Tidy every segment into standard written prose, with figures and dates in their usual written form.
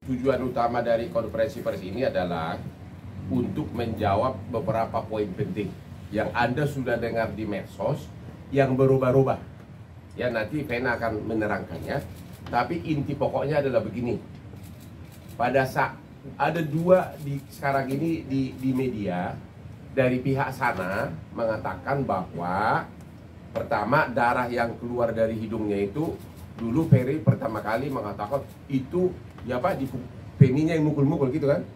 tujuan utama dari konferensi pers ini adalah untuk menjawab beberapa poin penting yang Anda sudah dengar di medsos yang berubah-ubah. Ya, nanti Vena akan menerangkannya. Tapi inti pokoknya adalah begini. Pada saat ada dua sekarang ini di media dari pihak sana mengatakan bahwa pertama, darah yang keluar dari hidungnya itu dulu Ferry pertama kali mengatakan itu ya Pak, di Penny-nya yang mukul-mukul gitu kan?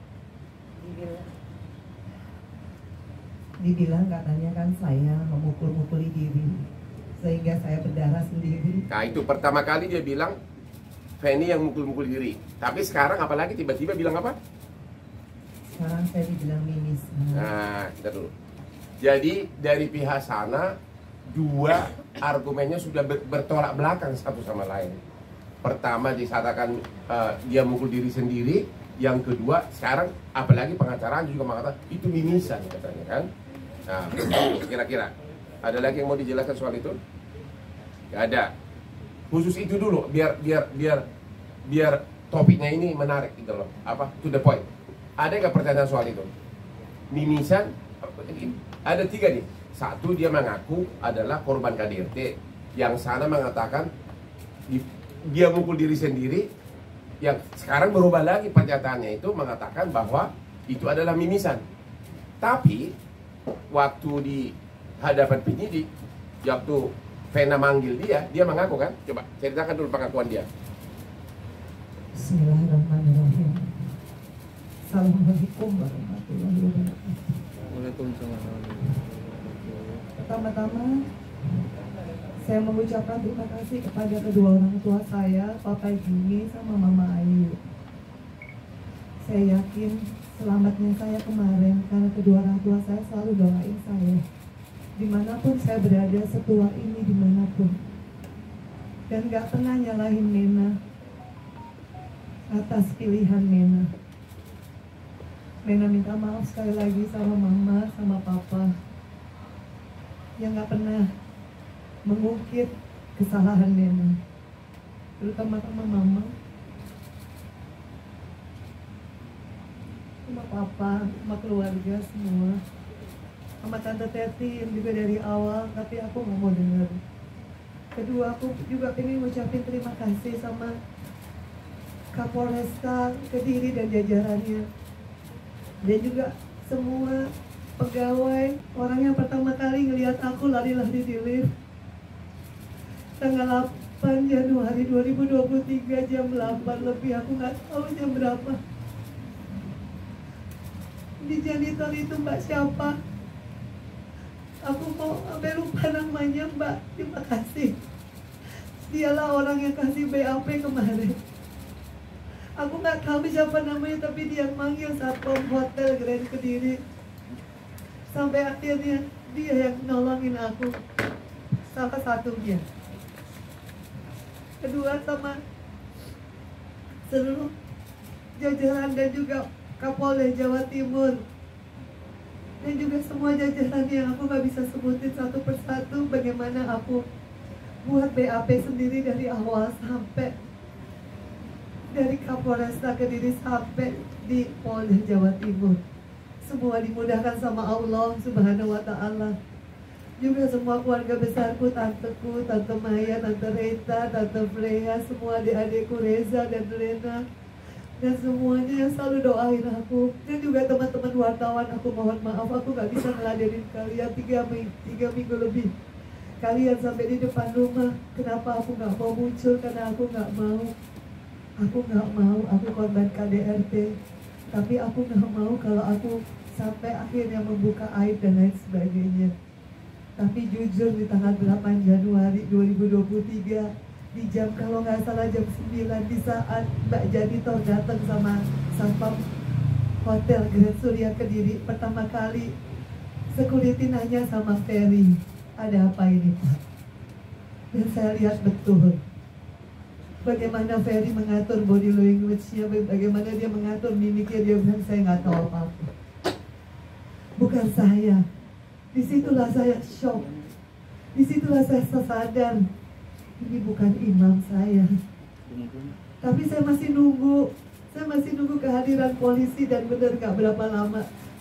Dibilang katanya kan saya memukul-mukuli diri sehingga saya berdarah sendiri. Nah itu pertama kali dia bilang Penny yang mukul-mukul diri. Tapi sekarang apalagi tiba-tiba bilang apa? Sekarang saya dibilang mimis. Nah kita dulu. Jadi dari pihak sana dua argumennya sudah bertolak belakang satu sama lain. Pertama disatakan dia mukul diri sendiri. Yang kedua sekarang apalagi pengacaraan juga mengatakan itu mimisan katanya kan. Nah kira-kira ada lagi yang mau dijelaskan soal itu? Gak ada. Khusus itu dulu biar topiknya ini menarik gitu loh. Apa? To the point. Ada nggak pertanyaan soal itu? Mimisan ada 3 nih. Satu, dia mengaku adalah korban KDRT. Yang sana mengatakan dia mukul diri sendiri. Yang sekarang berubah lagi pernyataannya itu mengatakan bahwa itu adalah mimisan. Tapi waktu di hadapan penyidik, waktu Vena manggil dia mengaku kan? Coba ceritakan dulu pengakuan dia. Bismillahirrahmanirrahim. Assalamualaikum warahmatullahi wabarakatuh. Waalaikumsalam. Pertama-tama saya mengucapkan terima kasih kepada kedua orang tua saya, Papa Jimmy sama Mama Ayu. Saya yakin selamatnya saya kemarin karena kedua orang tua saya selalu doain saya. Dimanapun saya berada, setua ini dimanapun. Dan gak pernah nyalahin Nena atas pilihan Nena. Nena minta maaf sekali lagi sama Mama, sama Papa yang gak pernah mengungkit kesalahan Nena, terutama Mama, sama Papa, sama keluarga semua, sama Tante Teti yang juga dari awal, tapi aku nggak mau dengar. Kedua, aku juga pengen ngucapin terima kasih sama Kapolresta Kediri dan jajarannya, dan juga semua pegawai, orang yang pertama kali ngelihat aku lari-lari di lift tanggal 8 Januari 2023 jam 8 lebih, aku nggak tahu jam berapa. Di janitor itu Mbak siapa? Aku mau sampai lupa namanya Mbak. Terima kasih. Dialah orang yang kasih BAP kemarin. Aku nggak tahu siapa namanya, tapi dia manggil satpam hotel Grand Kediri. Sampai akhirnya dia yang nolongin aku. Salah satunya. Kedua, sama seluruh jajaran dan juga Kapolda Jawa Timur, dan juga semua jajaran yang aku gak bisa sebutin satu persatu, bagaimana aku buat BAP sendiri dari awal sampai dari Kapolresta Kediri sampai di Polda Jawa Timur. Semua dimudahkan sama Allah Subhanahu wa Ta'ala. Juga semua keluarga besarku, tanteku, Tante Maya, Tante Rita, Tante Freya, semua adik-adikku Reza dan Lena, dan semuanya yang selalu doain aku. Dan juga teman-teman wartawan, aku mohon maaf, aku gak bisa ngeladenin kalian 3 minggu lebih. Kalian sampai di depan rumah. Kenapa aku gak mau muncul? Karena aku gak mau. Aku gak mau, aku korban KDRT. Tapi aku gak mau kalau aku sampai akhirnya membuka aib dan lain sebagainya. Tapi jujur di tanggal 8 Januari 2023 di jam, kalau nggak salah jam 9, di saat Mbak Janitor datang sama satpam hotel Grand Surya Kediri, pertama kali security nanya sama Ferry, ada apa ini Pak? Dan saya lihat betul bagaimana Ferry mengatur body language-nya, bagaimana dia mengatur mimiknya. Dia bilang saya nggak tahu apa-apa. Bukan saya. Disitulah saya shock. Disitulah saya sadar ini bukan imam saya. Tapi saya masih nunggu Saya masih nunggu kehadiran polisi dan benar gak berapa lama